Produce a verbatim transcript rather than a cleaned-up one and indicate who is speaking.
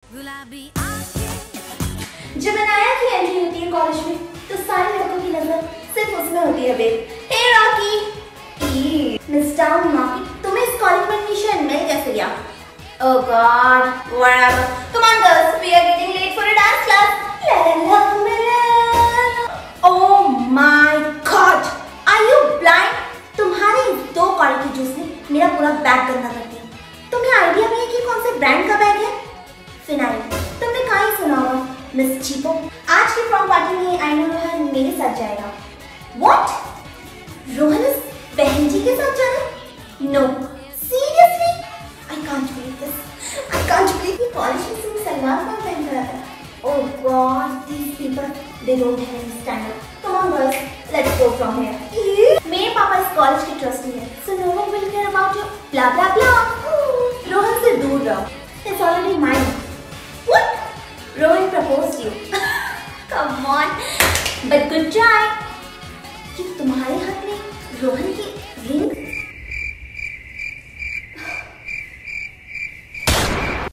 Speaker 1: जब अनाया की एंट्री होती है कॉलेज में तो सारे लड़कों की नजर सिर्फ उसमें होती है। Babe, hey Rocky, miss town माफी, तुम्हें इस कॉलेज में एडमिशन मिल कैसे गया? Oh God, whatever. Come on girls, we are getting late for a dance class. La la la la la. Oh my God, are you blind? तुम्हारे दो quality juice ने मेरा पूरा बैग गंदा कर दिया। तुम्हें आइडिया नहीं है कि कौन से ब्रांड का बैग है? फिनाइल, तुमने कहीं सुना होगा मिस चीपो। आज की फ्रॉम पार्टी में आई नो रोहन मेरे साथ जाएगा। What? रोहन इस बहन जी के साथ जाना? No, seriously? I can't believe this. I can't believe कि कॉलेज में सिर्फ सलवार कौन पहन कर आता है? Oh God, these people, they don't have any standard. Come on girls, let's go from here. मेरे पापा इस कॉलेज के ट्रस्टी हैं, so no one will care about you. Blah blah blah. Rohan से दूर रहो. It's already mine. What? Rohan proposed you. Come on, but good try. कि तुम्हारे हाथ में रोहन की रिंग